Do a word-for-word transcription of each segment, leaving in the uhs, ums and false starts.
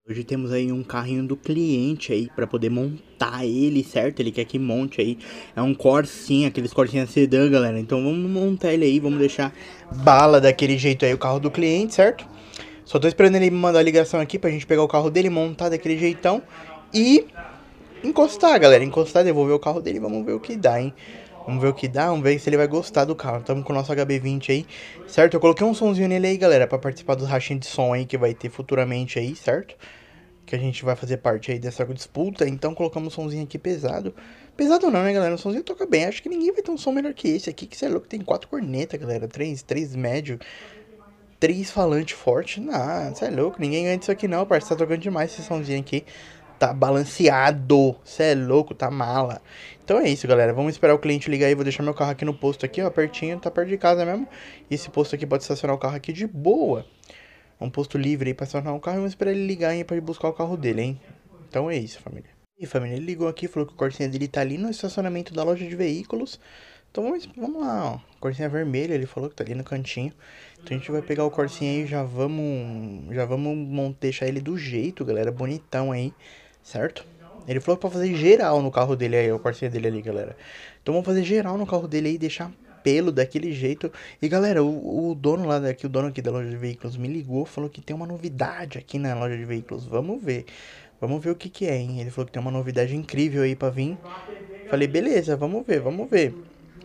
Hoje temos aí um carrinho do cliente aí pra poder montar ele, certo? Ele quer que monte aí. É um Corsinha, aqueles Corsinha sedã, galera. Então vamos montar ele aí, vamos deixar bala daquele jeito aí o carro do cliente, certo? Só tô esperando ele me mandar a ligação aqui pra gente pegar o carro dele, montar daquele jeitão e encostar, galera. Encostar, devolver o carro dele, vamos ver o que dá, hein? Vamos ver o que dá, vamos ver se ele vai gostar do carro. Tamo com o nosso H B vinte aí, certo? Eu coloquei um sonzinho nele aí, galera, pra participar dos rachinhos de som aí que vai ter futuramente aí, certo? Que a gente vai fazer parte aí dessa disputa, então colocamos um somzinho aqui pesado. Pesado não, né, galera? O somzinho toca bem. Acho que ninguém vai ter um som melhor que esse aqui, que você é louco. Tem quatro cornetas, galera. Três, três médio, três falante forte. Não, você é louco. Ninguém ganha disso aqui não, parceiro. Tá tocando demais esse somzinho aqui. Tá balanceado. Você é louco, tá mala. Então é isso, galera. Vamos esperar o cliente ligar aí. Vou deixar meu carro aqui no posto aqui, ó, pertinho. Tá perto de casa mesmo. E esse posto aqui pode estacionar o carro aqui de boa. Um posto livre aí pra estacionar o carro e vamos esperar ele ligar aí pra ir buscar o carro dele, hein? Então é isso, família. E família, ele ligou aqui, falou que o Corsinha dele tá ali no estacionamento da loja de veículos. Então vamos, vamos lá, ó. Corsinha vermelha, ele falou que tá ali no cantinho. Então a gente vai pegar o Corsinha aí e já vamos. Já vamos deixar ele do jeito, galera. Bonitão aí, certo? Ele falou pra fazer geral no carro dele aí, o Corsinha dele ali, galera. Então vamos fazer geral no carro dele aí, deixar pelo daquele jeito. E galera, o, o dono lá daqui, o dono aqui da loja de veículos me ligou, falou que tem uma novidade aqui na loja de veículos. Vamos ver. Vamos ver o que que é, hein? Ele falou que tem uma novidade incrível aí pra vir. Falei, beleza, vamos ver, vamos ver.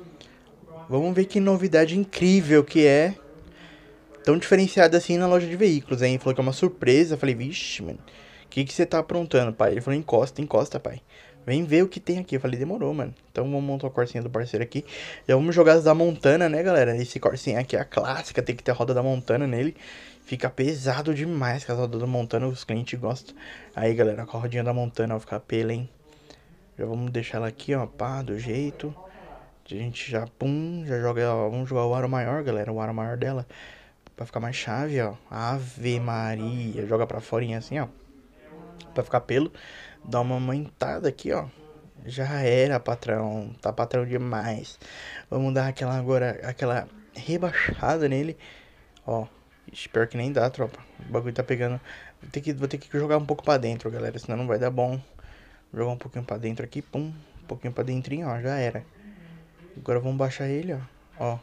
Vamos ver que novidade incrível que é. Tão diferenciada assim na loja de veículos, hein? Ele falou que é uma surpresa. Falei, vixe, mano. O que que você tá aprontando, pai? Ele falou, encosta, encosta, pai. Vem ver o que tem aqui. Eu falei, demorou, mano. Então vamos montar a corsinha do parceiro aqui. Já vamos jogar as da Montana, né, galera? Esse corsinha aqui é a clássica, tem que ter a roda da Montana nele. Fica pesado demais com as rodas da Montana, os clientes gostam. Aí, galera, com a rodinha da Montana vai ficar pela, hein? Já vamos deixar ela aqui, ó, pá, do jeito. A gente já, pum, já joga, ó, vamos jogar o aro maior, galera, o aro maior dela. Pra ficar mais chave, ó. Ave Maria. Joga pra fora assim, ó. Pra ficar pelo. Dá uma aumentada aqui, ó. Já era, patrão. Tá patrão demais. Vamos dar aquela agora, aquela rebaixada nele. Ó. Espero que nem dá, tropa. O bagulho tá pegando. Vou ter que, vou ter que jogar um pouco pra dentro, galera. Senão não vai dar bom. Vou jogar um pouquinho pra dentro aqui. Pum. Um pouquinho pra dentrinho, ó. Já era. Agora vamos baixar ele, ó. Ó.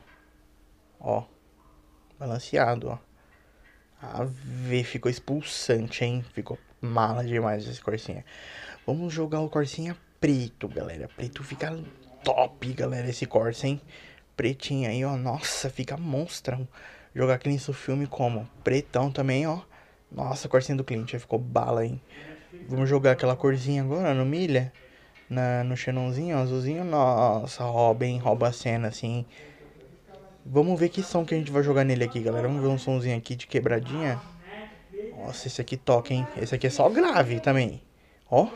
Ó. Balanceado, ó. Ave, ficou expulsante, hein? Ficou mala demais esse Corsinha. Vamos jogar o Corsinha preto, galera. Preto fica top, galera, esse Corsa, hein? Pretinho aí, ó. Nossa, fica monstrão. Jogar aquele no filme como? Pretão também, ó. Nossa, Corsinha do cliente, ficou bala, hein? Vamos jogar aquela corzinha agora no milha. Na, no xenonzinho, azulzinho. Nossa, rouba, hein? Rouba a cena, assim. Vamos ver que som que a gente vai jogar nele aqui, galera. Vamos ver um somzinho aqui de quebradinha. Nossa, esse aqui toca, hein? Esse aqui é só grave também. Ó.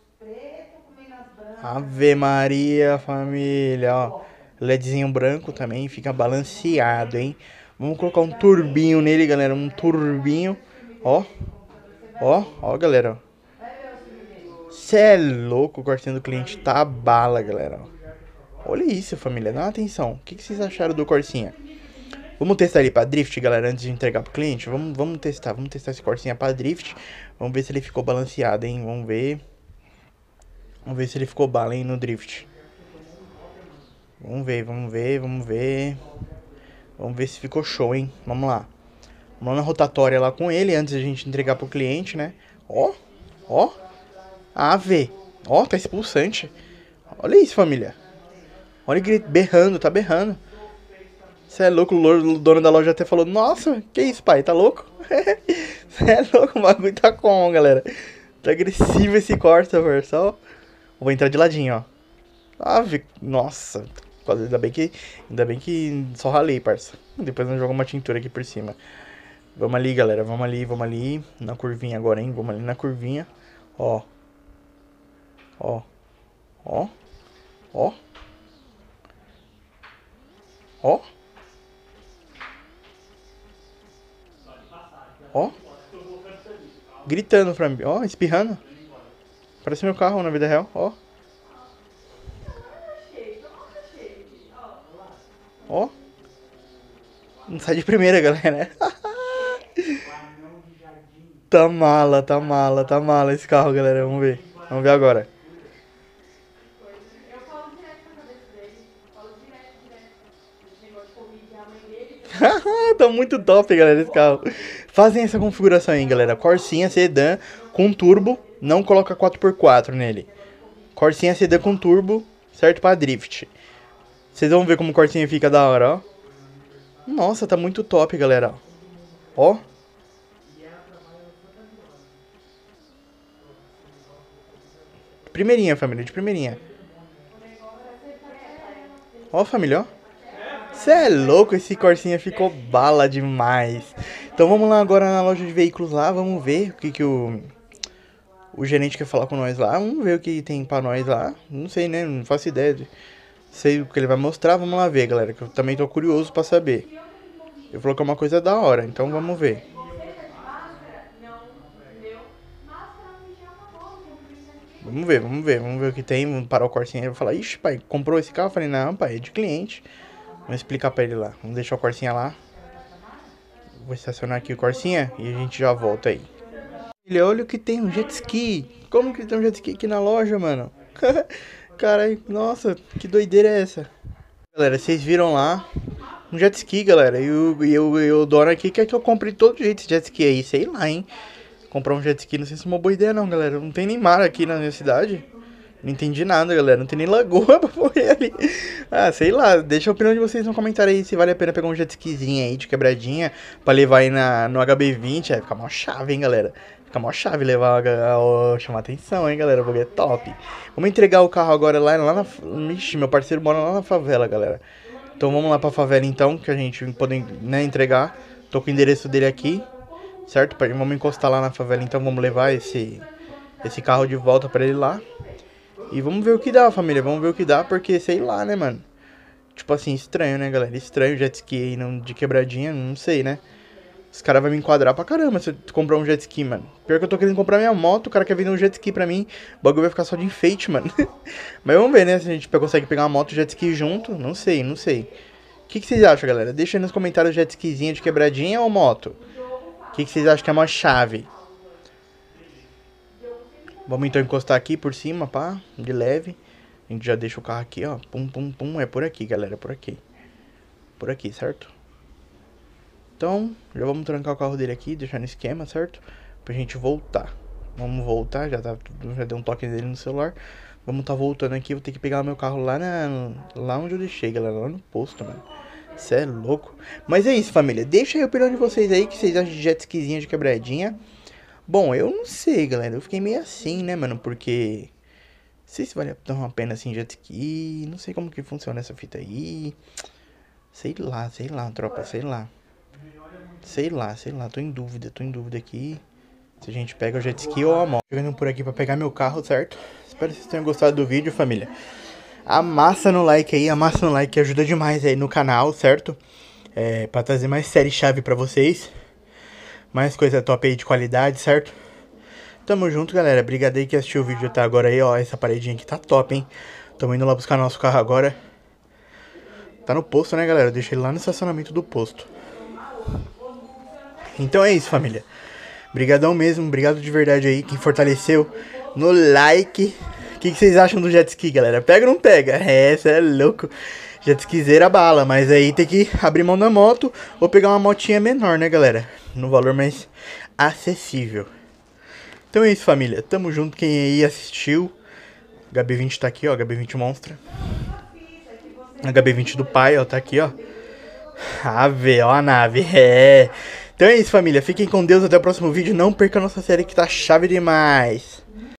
Ave Maria, família, ó. LEDzinho branco também, fica balanceado, hein? Vamos colocar um turbinho nele, galera. Um turbinho. Ó. Ó, ó, galera. Cê é louco, o cortinho do cliente tá bala, galera. Olha isso, família. Dá uma atenção. O que, que vocês acharam do Corsinha? Vamos testar ele pra drift, galera, antes de entregar pro cliente. Vamos, vamos testar, vamos testar esse Corsinha pra drift. Vamos ver se ele ficou balanceado, hein? Vamos ver. Vamos ver se ele ficou bala, hein, no drift. Vamos ver, vamos ver, vamos ver. Vamos ver se ficou show, hein? Vamos lá. Vamos lá na rotatória lá com ele, antes de a gente entregar pro cliente, né? Ó, ó. Ave. Ó, tá expulsante. Olha isso, família. Olha ele berrando, tá berrando. Você é louco, o dono da loja até falou, nossa, que isso, pai, tá louco? Você é louco, o bagulho tá como, galera? Tá agressivo esse Corsa, velho, só. Vou entrar de ladinho, ó. Ave, nossa, ainda bem que, ainda bem que só ralei, parça. Depois nós jogamos uma tintura aqui por cima. Vamos ali, galera, vamos ali, vamos ali. Na curvinha agora, hein, vamos ali na curvinha. Ó. Ó. Ó. Ó. Ó. Ó. Gritando pra mim. Ó, espirrando. Parece meu carro na vida real. Ó. Ó. Não sai de primeira, galera. Tá mala, tá mala, tá mala esse carro, galera. Vamos ver. Vamos ver agora. Tá muito top, galera, esse carro. Fazem essa configuração aí, galera. Corsinha sedã com turbo. Não coloca quatro por quatro nele. Corsinha sedã com turbo, certo pra drift. Vocês vão ver como o Corsinha fica da hora, ó. Nossa, tá muito top, galera. Ó. Primeirinha, família, de primeirinha. Ó, família, ó. Cê é louco, esse Corsinha ficou bala demais. Então vamos lá agora na loja de veículos lá, vamos ver o que que o o gerente quer falar com nós lá. Vamos ver o que tem pra nós lá. Não sei, né? Não faço ideia. De... Sei o que ele vai mostrar, vamos lá ver, galera, que eu também tô curioso pra saber. Ele falou que é uma coisa da hora, então vamos ver. Vamos ver, vamos ver, vamos ver o que tem. Vamos parar o Corsinha e vai falar, ixi, pai, comprou esse carro? Eu falei, não, pai, é de cliente. Vamos explicar pra ele lá. Vamos deixar o Corsinha lá. Vou estacionar aqui o Corsinha e a gente já volta aí. Ele, olha o que tem, um jet ski. Como que tem um jet ski aqui na loja, mano? Caralho, nossa, que doideira é essa? Galera, vocês viram lá um jet ski, galera. E o, e o, e o dono aqui quer que eu compre de todo jeito esse jet ski aí. Sei lá, hein. Comprar um jet ski, não sei se é uma boa ideia não, galera. Não tem nem mar aqui na minha cidade. Não entendi nada, galera. Não tem nem lagoa pra pôr ali. Ah, sei lá. Deixa a opinião de vocês no comentário aí se vale a pena pegar um jet skizinho aí de quebradinha pra levar aí na, no H B vinte. É, fica mó chave, hein, galera. Fica mó chave levar, ó, chamar atenção, hein, galera. Porque é top. Vamos entregar o carro agora lá, lá na... Ixi, meu parceiro mora lá na favela, galera. Então vamos lá pra favela então, que a gente pode, né, entregar. Tô com o endereço dele aqui, certo? Vamos encostar lá na favela então, vamos levar esse, esse carro de volta pra ele lá. E vamos ver o que dá, família. Vamos ver o que dá, porque sei lá, né, mano. Tipo assim, estranho, né, galera? Estranho o jet ski aí não, de quebradinha, não sei, né? Os caras vão me enquadrar pra caramba se eu comprar um jet ski, mano. Pior que eu tô querendo comprar minha moto, o cara quer vender um jet ski pra mim. O bagulho vai ficar só de enfeite, mano. Mas vamos ver, né, se a gente consegue pegar uma moto e jet ski junto. Não sei, não sei. O que, que vocês acham, galera? Deixa aí nos comentários jet skizinha de quebradinha ou moto. O que, que vocês acham que é uma chave? Vamos então encostar aqui por cima, pá, de leve. A gente já deixa o carro aqui, ó. Pum, pum, pum. É por aqui, galera, é por aqui. Por aqui, certo? Então, já vamos trancar o carro dele aqui, deixar no esquema, certo? Pra gente voltar. Vamos voltar, já, tá, já deu um toque dele no celular. Vamos tá voltando aqui, vou ter que pegar o meu carro lá, na, lá onde eu deixei, galera, lá no posto, mano. Cê é louco. Mas é isso, família. Deixa aí a opinião de vocês aí, que vocês acham de jet skizinha de quebradinha. Bom, eu não sei, galera. Eu fiquei meio assim, né, mano? Porque... Não sei se vale a pena assim jet ski. Não sei como que funciona essa fita aí. Sei lá, sei lá, tropa, sei lá. Sei lá, sei lá. Tô em dúvida, tô em dúvida aqui. Se a gente pega o jet ski ou a moto. Chegando por aqui pra pegar meu carro, certo? Espero que vocês tenham gostado do vídeo, família. Amassa no like aí, amassa no like que ajuda demais aí no canal, certo? É, pra trazer mais série chave pra vocês. Mais coisa top aí de qualidade, certo? Tamo junto, galera. Obrigado aí que assistiu o vídeo até agora aí, ó. Essa paredinha aqui tá top, hein? Tamo indo lá buscar nosso carro agora. Tá no posto, né, galera? Eu deixei ele lá no estacionamento do posto. Então é isso, família. Obrigadão mesmo. Obrigado de verdade aí. Quem fortaleceu no like. O que, que vocês acham do jet ski, galera? Pega ou não pega? É, cê é louco. Jet skizeira bala. Mas aí tem que abrir mão da moto ou pegar uma motinha menor, né, galera? No valor mais acessível. Então é isso, família. Tamo junto. Quem aí assistiu. H B vinte tá aqui, ó. H B vinte monstra. H B vinte do pai, ó. Tá aqui, ó. Ave, ó a nave. É. Então é isso, família. Fiquem com Deus. Até o próximo vídeo. Não perca a nossa série que tá chave demais.